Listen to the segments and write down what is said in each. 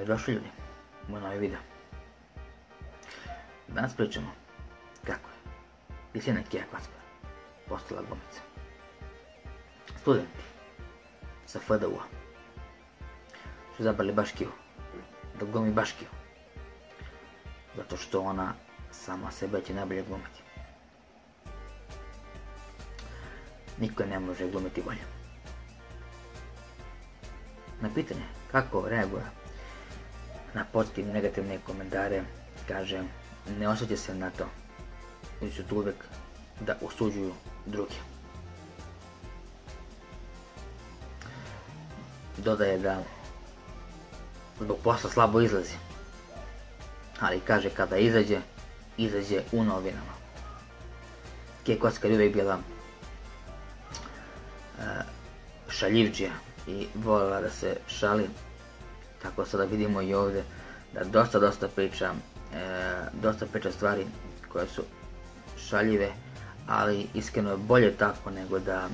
Dobrodošli ljudi, moj novi video. Danas pričamo kako je Kristina Kija Kacper postala glumica. Studenti sa FDU-a su izabrali baš Kiju, da glumi baš Kiju, zato što ona sama sebe će najbolje glumiti. Niko ne može glumiti bolje. Na pitanje kako reaguje na pozitivne i negativne komentare, kaže, ne osjeća se na to, koji su tu uvijek da osuđuju druge. Dodaje da zbog posla slabo izlazi, ali kaže kada izađe u novinama. Kija Kacper je uvijek bila šaljivđija i voljela da se šali, tako sada vidimo i ovdje da dosta priča stvari koje su šaljive, ali iskreno je bolje tako nego da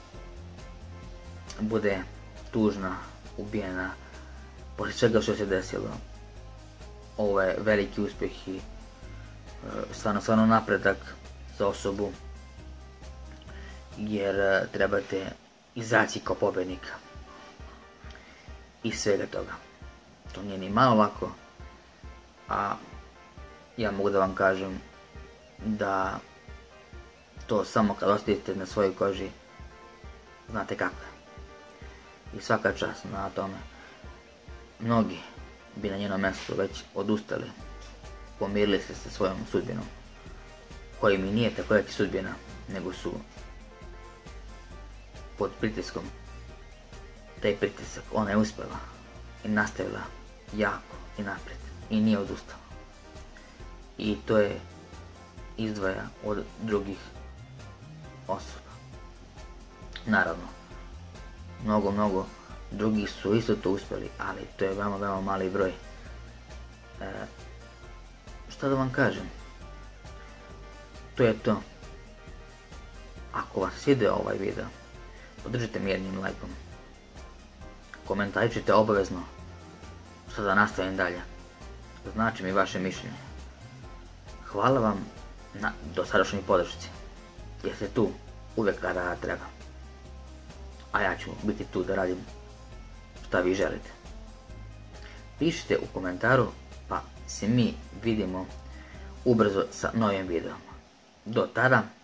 bude tužna, ubijena, poslije čega što se desilo. Ovo je veliki uspjeh i stvarno napredak za osobu, jer trebate izaći kao pobjednika iz svega toga. To nije ni malo lako, a ja mogu da vam kažem da to samo kad osjetite na svojoj koži znate kako je. I svaka čast na tome. Mnogi bi na njenom mjestu već odustali, pomirili se sa svojom sudbinom, koji mi nije tako jak sudbina, nego su pod pritiskom. Taj pritisak ona je uspjela i nastavila jako i naprijed i nije odustala. I to je izdvaja od drugih osoba. Naravno, mnogo drugih su isto to uspjeli, ali to je veoma mali broj. Šta da vam kažem? To je to. Ako vas svidio ovaj video, podržite me jednim lajkom. Komentarišite obavezno što da nastavim dalje. Znači mi vaše mišljenje. Hvala vam na dosadašnjoj podršci, jer ste tu uvijek kada treba. A ja ću biti tu da radim šta vi želite. Pišite u komentaru, pa se mi vidimo ubrzo sa novim videom. Do tada,